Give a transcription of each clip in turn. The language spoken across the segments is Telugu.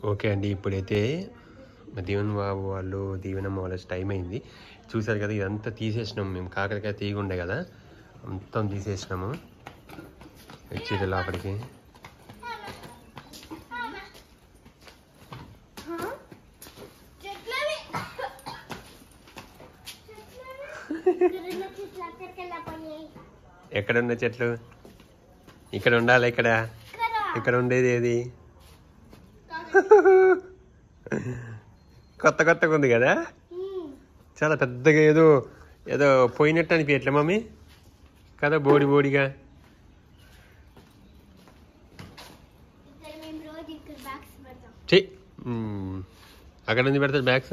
ఓకే అండి, ఇప్పుడైతే దీవెన్ బాబు వాళ్ళు దీవెనమ్మ వాళ్ళ టైం అయింది. చూసారు కదా, ఇదంతా తీసేసినాము మేము. కాకరకాయ తీగ ఉండే కదా, మొత్తం తీసేసినాము. వచ్చేది లోపలికి. ఎక్కడ ఉన్న చెట్లు? ఇక్కడ ఉండాలి. ఇక్కడ ఉండేది ఏది? కొత్తగా ఉంది కదా, చాలా పెద్దగా. ఏదో ఏదో పోయినట్టు అనిపించట్లే మమ్మీ కదా, బోడిగా. అక్కడ నుంచి పెడతారు బ్యాగ్స్.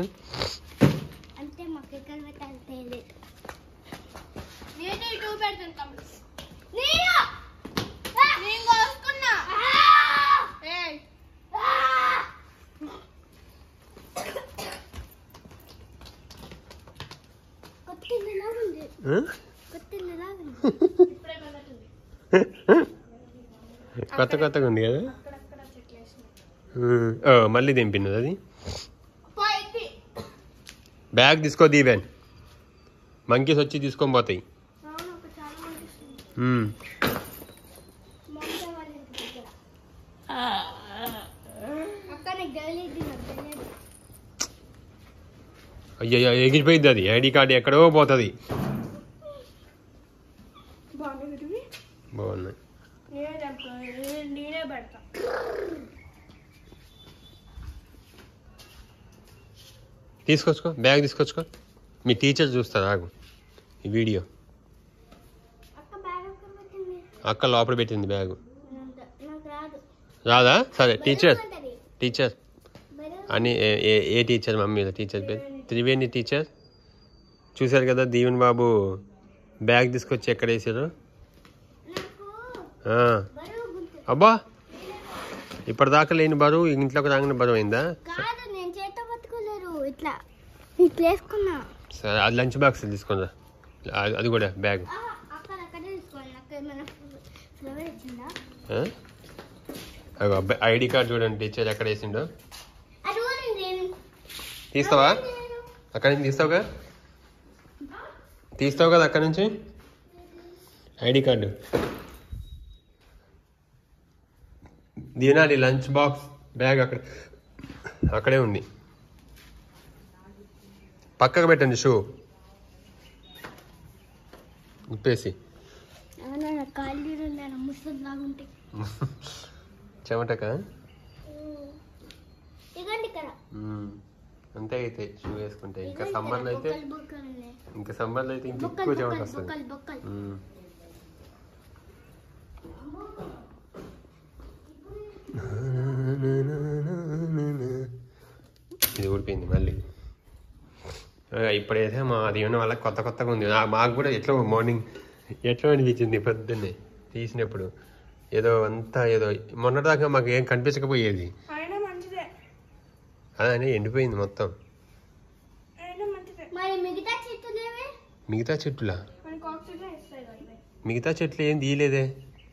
కొత్తగా ఉంది కదా. మళ్ళీ దింపినది అది. బ్యాగ్ తీసుకో దీవెన్, మంకీస్ వచ్చి తీసుకొని పోతాయి. అయ్యో ఎగిరిపోయింది అది. ఐడి కార్డు ఎక్కడో పోతుంది. బాగున్నాయి. తీసుకొచ్చుకో, బ్యాగ్ తీసుకొచ్చుకో. మీ టీచర్ చూస్తారు, ఆగు ఈ వీడియో. అక్క లోపల పెట్టింది బ్యాగు. రాదా? సరే టీచర్ అని ఏ టీచర్? మమ్మీ టీచర్ పేరు త్రివేణి టీచర్. చూశారు కదా, దీవెన్ బాబు బ్యాగ్ తీసుకొచ్చి ఎక్కడ వేసారు. అబ్బా, ఇప్పటిదాకా లేని బరువు ఇంట్లోకి రాగానే బరువు అయిందా? సరే, అది లంచ్ బాక్స్ తీసుకున్నా, అది కూడా బ్యాగ్. ఐడి కార్డు చూడండి, టీచర్ ఎక్కడ వేసిండో. తీస్తావా? అక్కడి నుంచి తీస్తావు కదా అక్కడి నుంచి ఐడి కార్డు. దీనాలి లంచ్ బాక్స్ బ్యాగ్ అక్కడే ఉంది. పక్కకు పెట్టండి షూ ఉప్పేసి. చెమటక అంతే అయితే షూ వేసుకుంటే. ఇంకా సమ్మర్లో అయితే ఇంకా ఎక్కువ చెమట వస్తుంది. ఇది ఊడిపోయింది మళ్ళీ. ఇప్పుడైతే మా దీవెన వాళ్ళకి కొత్తగా ఉంది. మాకు కూడా మార్నింగ్ ఎట్లా అనిపించింది పొద్దున్నే తీసినప్పుడు. ఏదో మొన్నటిదాకా మాకు ఏం కనిపించకపోయేది, అదే ఎండిపోయింది మొత్తం. మిగతా చెట్లులా? మిగతా చెట్లు ఏం తీయలేదే.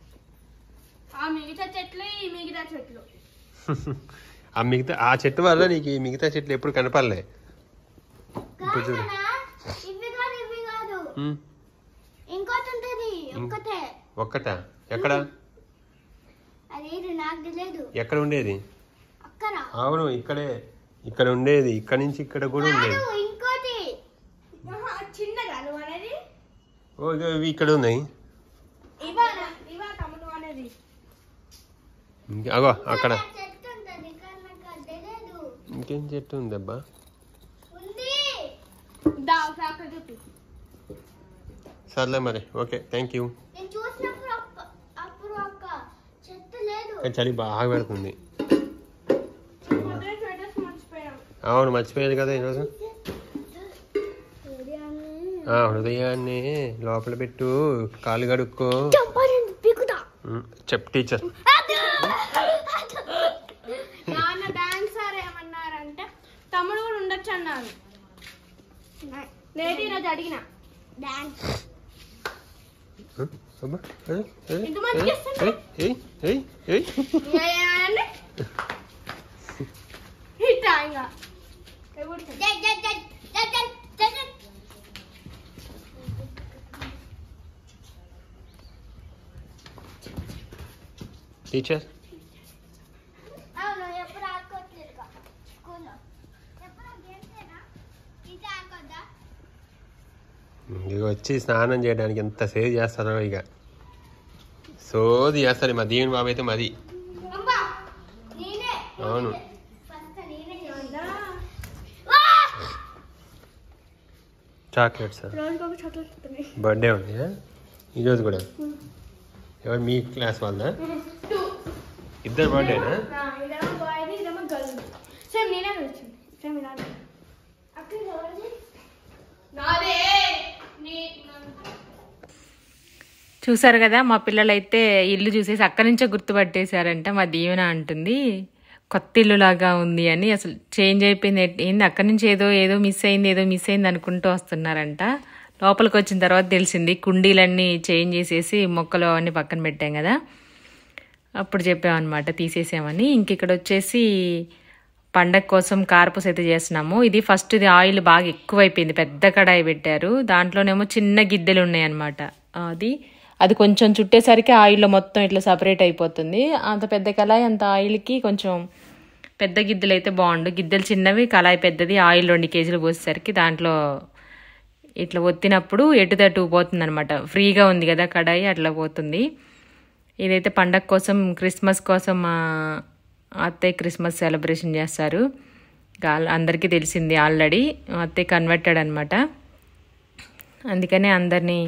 ఆ చెట్టు వల్ల నీకు మిగతా చెట్లు ఎప్పుడు కనపడలే. ఒక్కటా? ఎక్కడ ఉండేది? అవును, ఇక్కడ ఉండేది. ఇక్కడ నుంచి ఇక్కడ కూడా ఉండేది. ఓ ఇవి ఇక్కడ ఉన్నాయి. అగో అక్కడ ఇంకేం చెట్టు ఉందబ్బా? సర్లే మరి, ఓకే, థ్యాంక్ యూ. చలి బాగా పెడుతుంది. అవును, మర్చిపోయేది కదా ఈరోజు. హృదయాన్ని లోపల పెట్టు, కాలు కడుక్కో. చెప్ టీచర్. ఏమన్నారంటే తమ్ముడు కూడా ఉండొచ్చు అన్నారు. నేను ఈరోజు అడిగిన టీచర్ ఇక వచ్చి స్నానం చేయడానికి ఎంత సేవ్ చేస్తారో ఇక సోది చేస్తారు మా దీవెన బాబు అయితే మది అవును చాక్లెట్స్ బర్త్డే ఉంది ఈరోజు కూడా ఎవరు మీ క్లాస్ వాళ్ళ ఇద్దరు బర్త్డేనా చూసారు కదా మా పిల్లలైతే ఇల్లు చూసేసి అక్కడి నుంచే గుర్తుపట్టేశారంట. మా దీవెన అంటుంది కొత్త ఇల్లు లాగా ఉంది అని. అసలు చేంజ్ అయిపోయింది ఏంది, అక్కడి నుంచి ఏదో మిస్ అయింది అనుకుంటూ వస్తున్నారంట. లోపలికి వచ్చిన తర్వాత తెలిసింది కుండీలన్నీ చేంజ్ చేసేసి మొక్కలు అవన్నీ పక్కన పెట్టాం కదా, అప్పుడు చెప్పామన్నమాట తీసేసామని. ఇంక ఇక్కడ వచ్చేసి పండగ కోసం కారపూస అయితే చేస్తున్నాము. ఇది ఫస్ట్ ఇది ఆయిల్ బాగా ఎక్కువైపోయింది, పెద్ద కడాయి పెట్టారు, దాంట్లోనేమో చిన్న గిద్దెలు ఉన్నాయన్నమాట. అది కొంచెం చుట్టేసరికి ఆయిల్లో మొత్తం ఇట్లా సపరేట్ అయిపోతుంది. అంత పెద్ద కళాయి అంత ఆయిల్కి కొంచెం పెద్ద గిద్దెలు అయితే బాగుండు. గిద్దెలు చిన్నవి, కళాయి పెద్దది. ఆయిల్ 2 కేజీలు పోసేసరికి దాంట్లో ఇట్లా ఒత్తినప్పుడు ఎటుదటు పోతుంది అనమాట. ఫ్రీగా ఉంది కదా కడాయి, అట్లా పోతుంది. ఇదైతే పండగ కోసం క్రిస్మస్ కోసం మా అత్తయ్య క్రిస్మస్ సెలబ్రేషన్ చేస్తారు. అందరికీ తెలిసింది ఆల్రెడీ. అత్తయ్య కన్వర్టెడ్ అనమాట, అందుకనే అందరినీ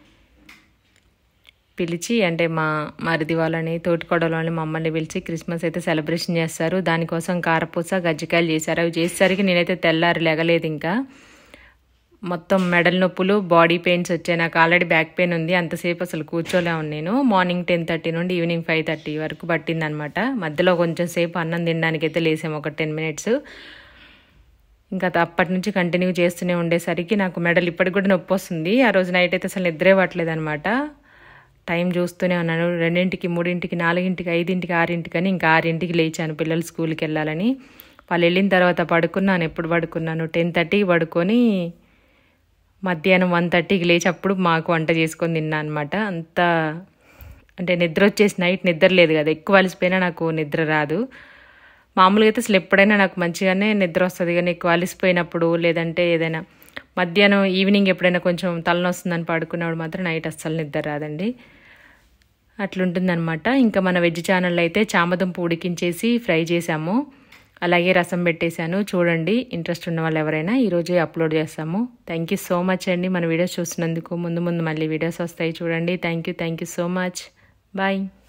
పిలిచి అంటే మా మరిది వాళ్ళని తోటికోడల వాళ్ళని మమ్మల్ని పిలిచి క్రిస్మస్ అయితే సెలబ్రేషన్ చేస్తారు. దానికోసం కారపూస గజ్జికాయలు చేశారు. అవి చేసేసరికి నేనైతే తెల్లారి లెగలేదు. ఇంకా మొత్తం మెడల నొప్పులు, బాడీ పెయిన్స్ వచ్చాయి. నాకు ఆల్రెడీ బ్యాక్ పెయిన్ ఉంది, అంతసేపు అసలు కూర్చోలేము నేను. మార్నింగ్ 10:30 నుండి ఈవినింగ్ 5:30 వరకు పట్టిందనమాట. మధ్యలో కొంచెం సేపు అన్నం తినడానికి అయితే లేసాము, ఒక 10 మినిట్స్. ఇంకా అప్పటి నుంచి కంటిన్యూ చేస్తూనే ఉండేసరికి నాకు మెడలు ఇప్పటికి కూడా నొప్పి వస్తుంది. ఆ రోజు నైట్ అయితే అసలు నిద్రే పట్టలేదు అనమాట. టైం చూస్తూనే ఉన్నాను. 2ంటికి, 3ంటికి, 4ంటికి, 5ంటికి, 6ంటికి అని. ఇంకా 6ంటికి లేచాను పిల్లలు స్కూల్కి వెళ్ళాలని. వాళ్ళు వెళ్ళిన తర్వాత పడుకున్నాను. ఎప్పుడు పడుకున్నాను 10:30కి పడుకొని మధ్యాహ్నం 1:30కి లేచి అప్పుడు మాకు వంట చేసుకొని తిన్నా అనమాట. అంత అంటే నిద్ర వచ్చేసి నైట్ నిద్ర లేదు కదా, ఎక్కువ అలసిపోయినా నాకు నిద్ర రాదు. మామూలుగా అయితే అసలు ఎప్పుడైనా నాకు మంచిగానే నిద్ర వస్తుంది, కానీ ఎక్కువ అలసిపోయినప్పుడు లేదంటే ఏదైనా మధ్యాహ్నం ఈవినింగ్ ఎప్పుడైనా కొంచెం తలనొస్తుందని పడుకున్నప్పుడు మాత్రం నైట్ అస్సలు నిద్ర రాదండి. అట్లుంటుందన్నమాట. ఇంకా మన వెజ్ ఛానల్లో అయితే చామదుంప ఉడికించేసి ఫ్రై చేసాము, అలాగే రసం పెట్టేశాను. చూడండి, ఇంట్రెస్ట్ ఉన్న వాళ్ళు ఎవరైనా ఈరోజే అప్లోడ్ చేస్తాము. థ్యాంక్ యూ సో మచ్ అండి మన వీడియోస్ చూస్తున్నందుకు. ముందు మళ్ళీ వీడియోస్ వస్తాయి చూడండి. Thank you so much. Bye.